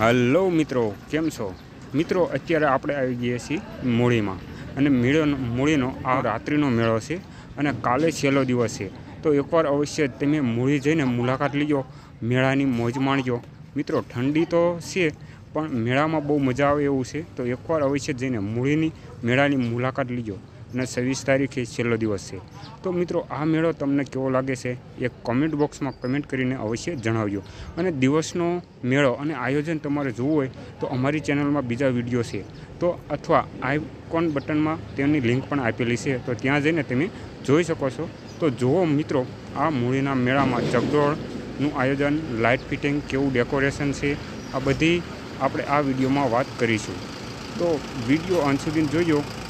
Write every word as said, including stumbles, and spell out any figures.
Hello મિત્રો, કેમ છો મિત્રો? અત્યારે આપણે આવી ગયા છીએ મૂળીમાં અને મેળોનો મૂળીનો આ રાત્રિનો મેળો છે અને કાલે છેલ્લો દિવસ છે. તો એકવાર અવશ્ય તમે મૂળી જઈને મુલાકાત લીજો, મેળાની મોજ માણજો. મિત્રો ઠંડી તો છે પણ મેળામાં બહુ મજા આવે એવું છે. તો એકવાર અવશ્ય જઈને મૂળીની મેળાની મુલાકાત લીજો અને છવ્વીસ તારીખે છેલ્લો દિવસ છે. તો મિત્રો આ મેળો તમને કેવો લાગે છે એ કમેન્ટ બોક્સમાં કમેન્ટ કરીને અવશ્ય જણાવજો. અને દિવસનો મેળો અને આયોજન તમારે જોવું હોય તો અમારી ચેનલમાં બીજા વિડીયો છે, તો અથવા આઇકોન બટનમાં તેની લિંક પણ આપેલી છે, તો ત્યાં જઈને તમે જોઈ શકો છો. તો જુઓ મિત્રો, આ મૂળીના મેળામાં ચકડોળનું આયોજન, લાઇટ ફિટિંગ, કેવું ડેકોરેશન છે, આ બધી આપણે આ વિડીયોમાં વાત કરીશું. તો વિડીયો અંત સુધી જોજો.